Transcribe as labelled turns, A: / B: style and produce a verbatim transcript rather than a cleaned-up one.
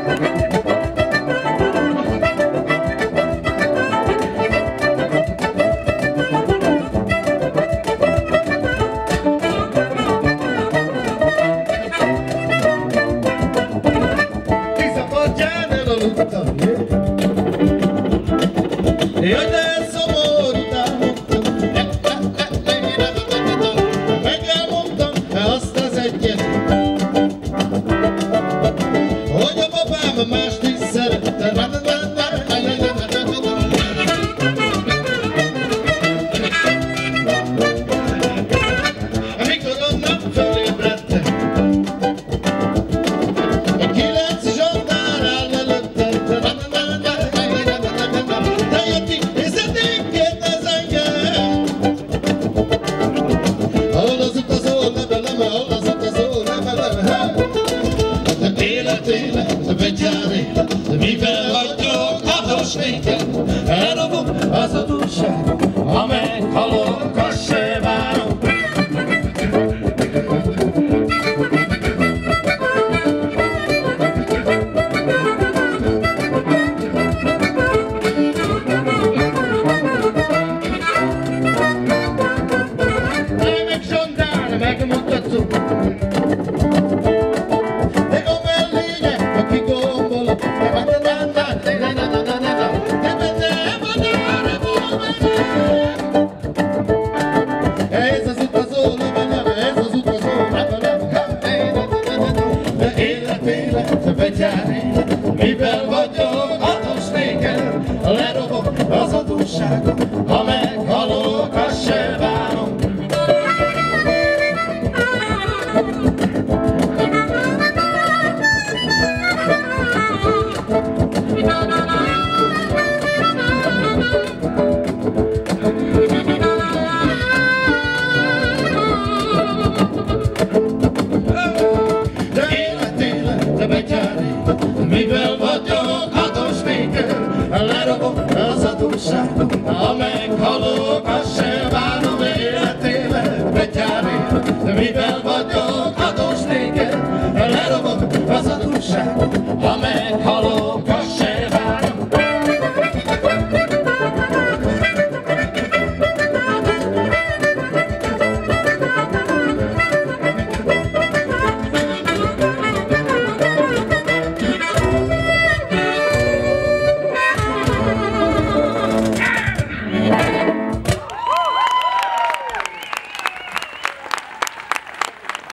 A: Jaj, de szomorú támogtam, meg elmondtam azt az egyet, hogy a babám mást is szerette. Amikor onnan fölébredtem, a kilenc zsandár áll előtte. Mivel vagyok adós nékem, eldobom az adósságot, ha meghalok, azt se várom. Ne meg zsondár, megmutatjuk, meg a mellénye, aki gombol. Ez az utazó levelem, ez az utazó levelem, életélet, betyár élet.